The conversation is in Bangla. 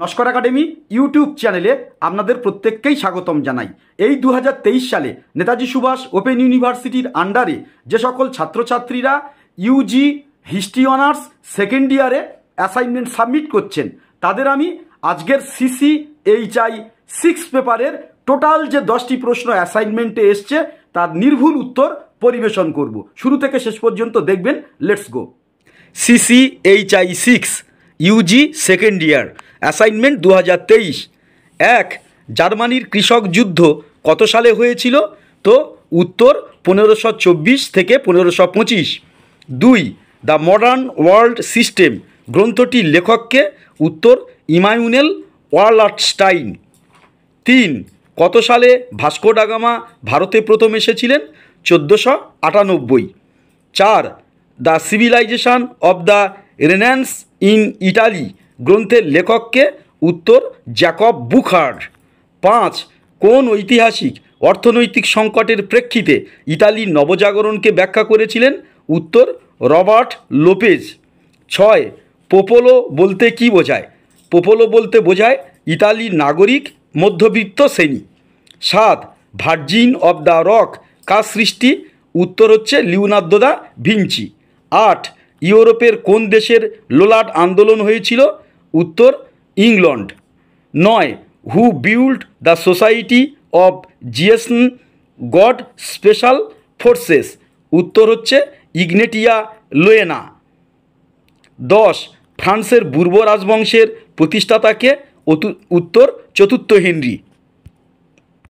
নস্কর একাডেমি ইউটিউব চ্যানেলে আপনাদের প্রত্যেককেই স্বাগতম জানাই। এই 2023 সালে নেতাজি সুভাষ ওপেন ইউনিভার্সিটির আন্ডারে যে সকল ছাত্রছাত্রীরা ইউজি হিস্ট্রি অনার্স সেকেন্ড ইয়ারে অ্যাসাইনমেন্ট সাবমিট করছেন, তাদের আমি আজকের CC-HI-6 পেপারের টোটাল যে 10টি প্রশ্ন অ্যাসাইনমেন্টে এসছে তার নির্ভুল উত্তর পরিবেশন করব। শুরু থেকে শেষ পর্যন্ত দেখবেন। Let's go. CC-HI-6 UG second year assignment 2023। 1. জার্মানির কৃষক যুদ্ধ কত সালে হয়েছিল? তো উত্তর 1524 থেকে 1525। 2. দ্য মডার্ন ওয়ার্ল্ড সিস্টেম গ্রন্থটির লেখককে? উত্তর ইমানুয়েল ওয়াল্লারস্টাইন। 3. কত সালে ভাস্কো ডা গামা ভারতে প্রথম এসেছিলেন? 1498। 4. The civilisation of the renaissance in Italy গ্রন্থের লেখককে? উত্তর জ্যাকব বুখার। 5. কোন ঐতিহাসিক অর্থনৈতিক সংকটের প্রেক্ষিতে ইতালির নবজাগরণকে ব্যাখ্যা করেছিলেন? উত্তর রবার্ট লোপেজ। 6. পোপোলো বলতে কি বোঝায়? পোপোলো বলতে বোঝায় ইতালির নাগরিক মধ্যবিত্ত শ্রেণী। 7. ভার্জিন অব দ্য রক কার সৃষ্টি? উত্তর হচ্ছে লিওনার্দো দা ভিঞ্চি। 8. ইউরোপের কোন দেশের লোলাট আন্দোলন হয়েছিল? উত্তর England. 9. Who build the society of Jesus god special forces? উত্তর হচ্ছে ইগনেটিয়া লোয়েনা। 10. ফ্রান্সের বুর্বো রাজবংশের প্রতিষ্ঠাতাকে? উত্তর চতুর্থ হেনরি।